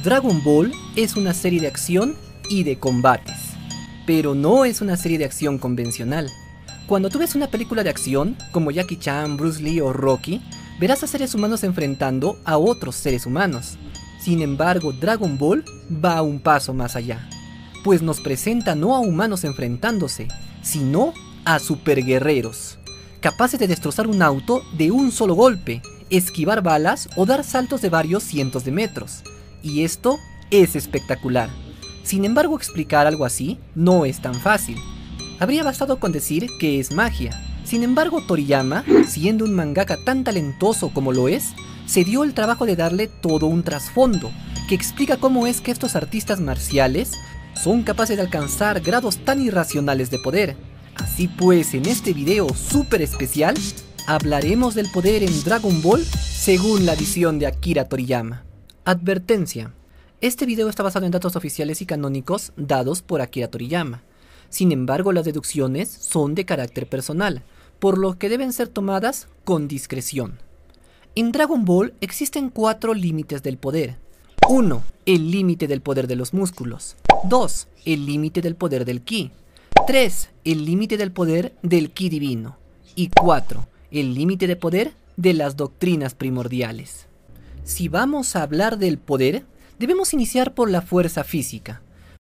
Dragon Ball es una serie de acción y de combates, pero no es una serie de acción convencional. Cuando tú ves una película de acción, como Jackie Chan, Bruce Lee o Rocky, verás a seres humanos enfrentando a otros seres humanos. Sin embargo, Dragon Ball va un paso más allá, pues nos presenta no a humanos enfrentándose, sino a superguerreros, capaces de destrozar un auto de un solo golpe, esquivar balas o dar saltos de varios cientos de metros. Y esto es espectacular. Sin embargo, explicar algo así no es tan fácil. Habría bastado con decir que es magia. Sin embargo, Toriyama, siendo un mangaka tan talentoso como lo es, se dio el trabajo de darle todo un trasfondo, que explica cómo es que estos artistas marciales son capaces de alcanzar grados tan irracionales de poder. Así pues, en este video súper especial, hablaremos del poder en Dragon Ball según la visión de Akira Toriyama. Advertencia: este video está basado en datos oficiales y canónicos dados por Akira Toriyama. Sin embargo, las deducciones son de carácter personal, por lo que deben ser tomadas con discreción. En Dragon Ball existen 4 límites del poder. 1. El límite del poder de los músculos. 2. El límite del poder del ki. 3. El límite del poder del ki divino. Y 4. El límite de poder de las doctrinas primordiales. Si vamos a hablar del poder, debemos iniciar por la fuerza física.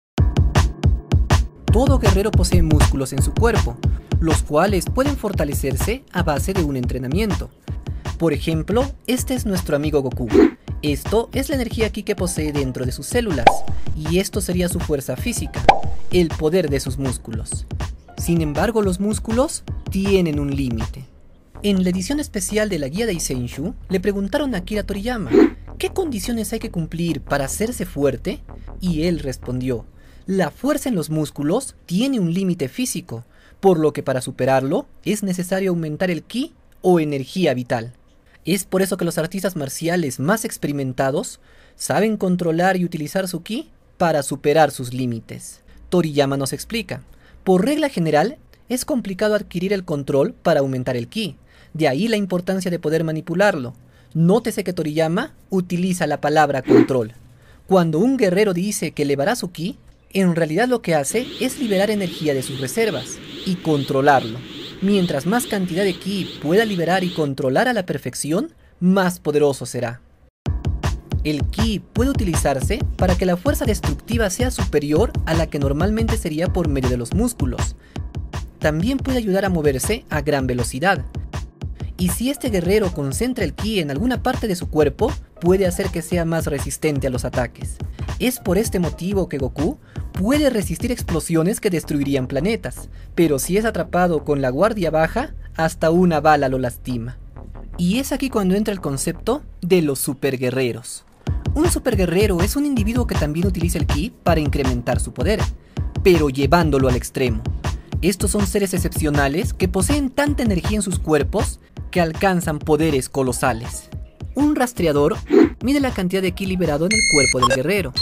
Todo guerrero posee músculos en su cuerpo, los cuales pueden fortalecerse a base de un entrenamiento. Por ejemplo, este es nuestro amigo Goku. Esto es la energía ki que posee dentro de sus células, y esto sería su fuerza física, el poder de sus músculos. Sin embargo, los músculos tienen un límite. En la edición especial de la guía de Issenshu, le preguntaron a Akira Toriyama, ¿qué condiciones hay que cumplir para hacerse fuerte? Y él respondió, la fuerza en los músculos tiene un límite físico, por lo que para superarlo es necesario aumentar el ki o energía vital. Es por eso que los artistas marciales más experimentados saben controlar y utilizar su ki para superar sus límites. Toriyama nos explica, por regla general, es complicado adquirir el control para aumentar el ki, de ahí la importancia de poder manipularlo. Nótese que Toriyama utiliza la palabra control. Cuando un guerrero dice que elevará su ki, en realidad lo que hace es liberar energía de sus reservas y controlarlo. Mientras más cantidad de ki pueda liberar y controlar a la perfección, más poderoso será. El ki puede utilizarse para que la fuerza destructiva sea superior a la que normalmente sería por medio de los músculos. También puede ayudar a moverse a gran velocidad. Y si este guerrero concentra el ki en alguna parte de su cuerpo, puede hacer que sea más resistente a los ataques. Es por este motivo que Goku puede resistir explosiones que destruirían planetas, pero si es atrapado con la guardia baja, hasta una bala lo lastima. Y es aquí cuando entra el concepto de los superguerreros. Un superguerrero es un individuo que también utiliza el ki para incrementar su poder, pero llevándolo al extremo. Estos son seres excepcionales que poseen tanta energía en sus cuerpos que alcanzan poderes colosales. Un rastreador mide la cantidad de ki liberado en el cuerpo del guerrero.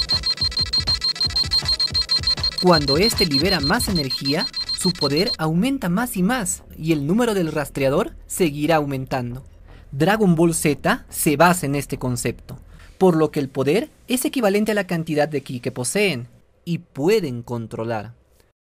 Cuando este libera más energía, su poder aumenta más y más, y el número del rastreador seguirá aumentando. Dragon Ball Z se basa en este concepto, por lo que el poder es equivalente a la cantidad de ki que poseen, y pueden controlar.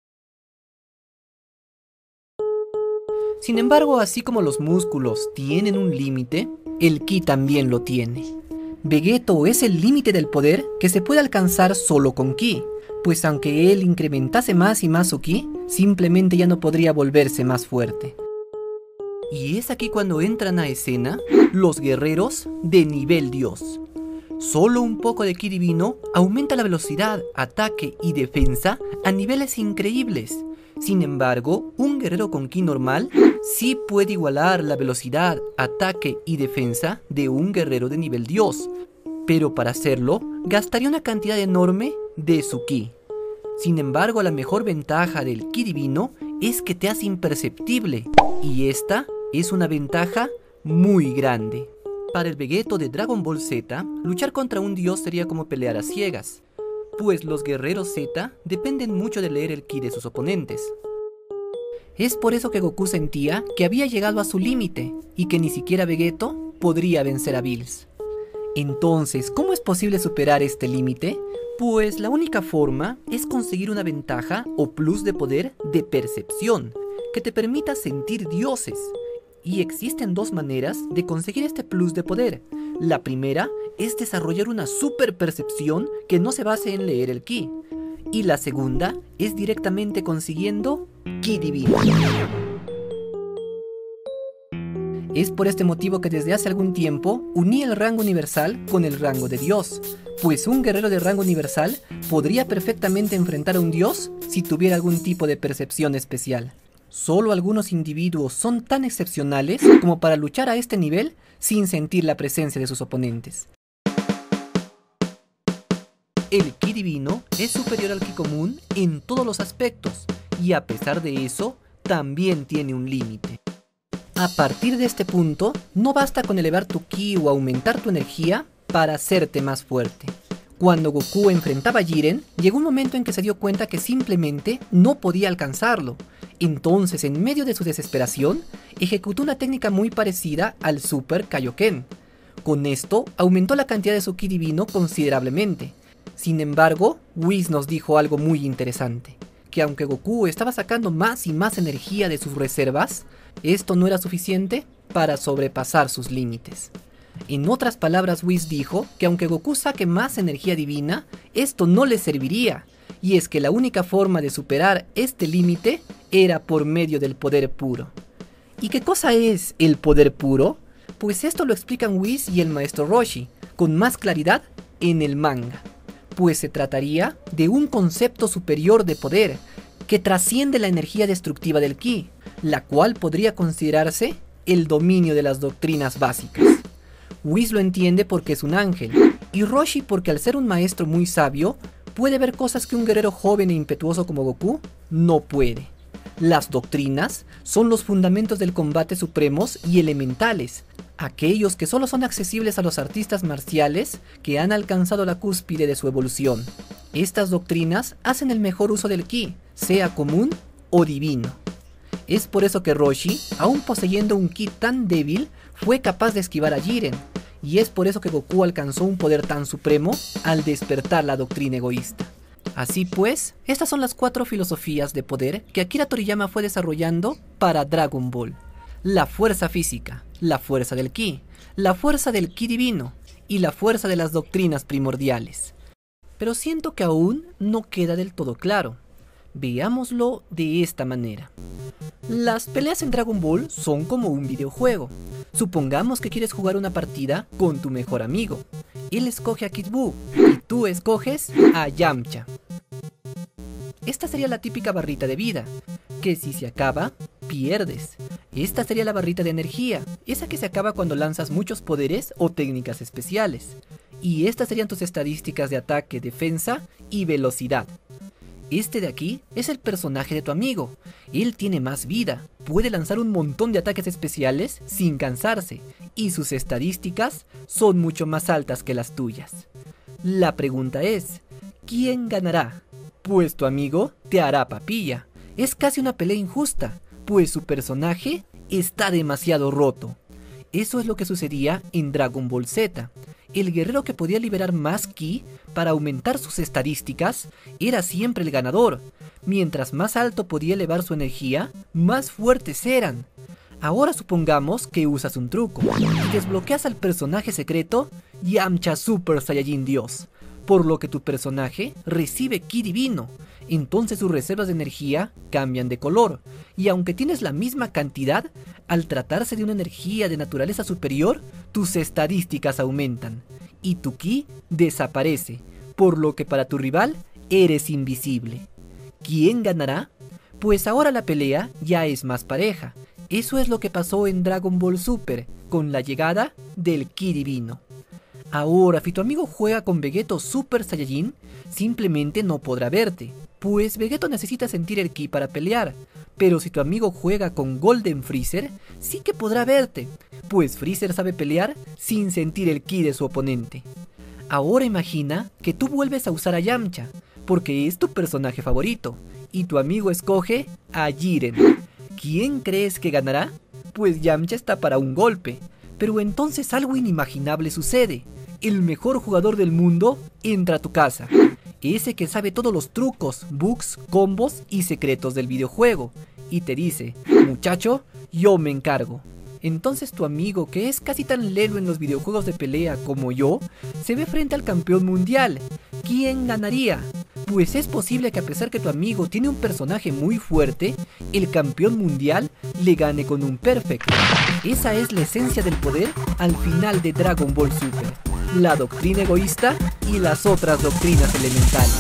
Sin embargo, así como los músculos tienen un límite, el ki también lo tiene. Vegeto es el límite del poder que se puede alcanzar solo con ki, pues aunque él incrementase más y más su ki, simplemente ya no podría volverse más fuerte. Y es aquí cuando entran a escena los guerreros de nivel Dios. Solo un poco de ki divino aumenta la velocidad, ataque y defensa a niveles increíbles. Sin embargo, un guerrero con ki normal sí puede igualar la velocidad, ataque y defensa de un guerrero de nivel Dios, pero para hacerlo gastaría una cantidad enorme de su ki. Sin embargo, la mejor ventaja del ki divino es que te hace imperceptible, y esta es una ventaja muy grande. Para el Vegeto de Dragon Ball Z, luchar contra un dios sería como pelear a ciegas, pues los guerreros Z dependen mucho de leer el ki de sus oponentes. Es por eso que Goku sentía que había llegado a su límite y que ni siquiera Vegeto podría vencer a Bills. Entonces, ¿cómo es posible superar este límite? Pues la única forma es conseguir una ventaja o plus de poder de percepción, que te permita sentir dioses. Y existen dos maneras de conseguir este plus de poder. La primera es desarrollar una super percepción que no se base en leer el ki. Y la segunda es directamente consiguiendo ki divino. Es por este motivo que desde hace algún tiempo uní el rango universal con el rango de Dios, pues un guerrero de rango universal podría perfectamente enfrentar a un dios si tuviera algún tipo de percepción especial. Solo algunos individuos son tan excepcionales como para luchar a este nivel sin sentir la presencia de sus oponentes. El ki divino es superior al ki común en todos los aspectos, y a pesar de eso, también tiene un límite. A partir de este punto, no basta con elevar tu ki o aumentar tu energía para hacerte más fuerte. Cuando Goku enfrentaba a Jiren, llegó un momento en que se dio cuenta que simplemente no podía alcanzarlo. Entonces, en medio de su desesperación, ejecutó una técnica muy parecida al Super Kaioken. Con esto, aumentó la cantidad de su ki divino considerablemente. Sin embargo, Whis nos dijo algo muy interesante, que aunque Goku estaba sacando más y más energía de sus reservas, esto no era suficiente para sobrepasar sus límites. En otras palabras, Whis dijo que aunque Goku saque más energía divina, esto no le serviría, y es que la única forma de superar este límite era por medio del poder puro. ¿Y qué cosa es el poder puro? Pues esto lo explican Whis y el maestro Roshi, con más claridad en el manga. Pues se trataría de un concepto superior de poder, que trasciende la energía destructiva del ki, la cual podría considerarse el dominio de las doctrinas básicas. Whis lo entiende porque es un ángel, y Roshi porque al ser un maestro muy sabio, puede ver cosas que un guerrero joven e impetuoso como Goku no puede. Las doctrinas son los fundamentos del combate supremos y elementales, aquellos que solo son accesibles a los artistas marciales que han alcanzado la cúspide de su evolución. Estas doctrinas hacen el mejor uso del ki, sea común o divino. Es por eso que Roshi, aún poseyendo un ki tan débil, fue capaz de esquivar a Jiren, y es por eso que Goku alcanzó un poder tan supremo al despertar la doctrina egoísta. Así pues, estas son las 4 filosofías de poder que Akira Toriyama fue desarrollando para Dragon Ball. La fuerza física, la fuerza del ki, la fuerza del ki divino y la fuerza de las doctrinas primordiales. Pero siento que aún no queda del todo claro. Veámoslo de esta manera. Las peleas en Dragon Ball son como un videojuego. Supongamos que quieres jugar una partida con tu mejor amigo. Él escoge a Kid Buu y tú escoges a Yamcha. Esta sería la típica barrita de vida, que si se acaba, pierdes. Esta sería la barrita de energía, esa que se acaba cuando lanzas muchos poderes o técnicas especiales. Y estas serían tus estadísticas de ataque, defensa y velocidad. Este de aquí es el personaje de tu amigo. Él tiene más vida, puede lanzar un montón de ataques especiales sin cansarse, y sus estadísticas son mucho más altas que las tuyas. La pregunta es, ¿quién ganará? Pues tu amigo te hará papilla. Es casi una pelea injusta, pues su personaje está demasiado roto. Eso es lo que sucedía en Dragon Ball Z. El guerrero que podía liberar más ki para aumentar sus estadísticas era siempre el ganador. Mientras más alto podía elevar su energía, más fuertes eran. Ahora supongamos que usas un truco y desbloqueas al personaje secreto Yamcha Super Saiyajin Dios, por lo que tu personaje recibe ki divino. Entonces sus reservas de energía cambian de color, y aunque tienes la misma cantidad, al tratarse de una energía de naturaleza superior, tus estadísticas aumentan, y tu ki desaparece, por lo que para tu rival eres invisible. ¿Quién ganará? Pues ahora la pelea ya es más pareja. Eso es lo que pasó en Dragon Ball Super, con la llegada del ki divino. Ahora, si tu amigo juega con Vegeto Super Saiyajin, simplemente no podrá verte, pues Vegeto necesita sentir el ki para pelear. Pero si tu amigo juega con Golden Freezer, sí que podrá verte, pues Freezer sabe pelear sin sentir el ki de su oponente. Ahora imagina que tú vuelves a usar a Yamcha, porque es tu personaje favorito, y tu amigo escoge a Jiren. ¿Quién crees que ganará? Pues Yamcha está para un golpe, pero entonces algo inimaginable sucede. el mejor jugador del mundo entra a tu casa. Ese que sabe todos los trucos, bugs, combos y secretos del videojuego. Y te dice, muchacho, yo me encargo. Entonces tu amigo, que es casi tan lelo en los videojuegos de pelea como yo, se ve frente al campeón mundial. ¿Quién ganaría? Pues es posible que a pesar que tu amigo tiene un personaje muy fuerte, el campeón mundial le gane con un perfect. Esa es la esencia del poder al final de Dragon Ball Super. La doctrina egoísta y las otras doctrinas elementales.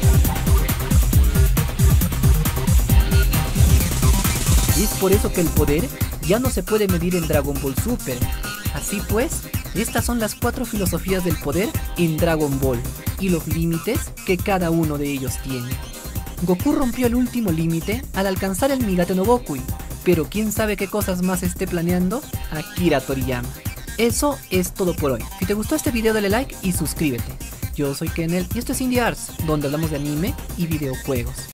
Es por eso que el poder ya no se puede medir en Dragon Ball Super. Así pues, estas son las 4 filosofías del poder en Dragon Ball y los límites que cada uno de ellos tiene. Goku rompió el último límite al alcanzar el Migate no Bokui, pero quién sabe qué cosas más esté planeando Akira Toriyama. Eso es todo por hoy. Si te gustó este video dale like y suscríbete. Yo soy Kennel y esto es Indie Arts, donde hablamos de anime y videojuegos.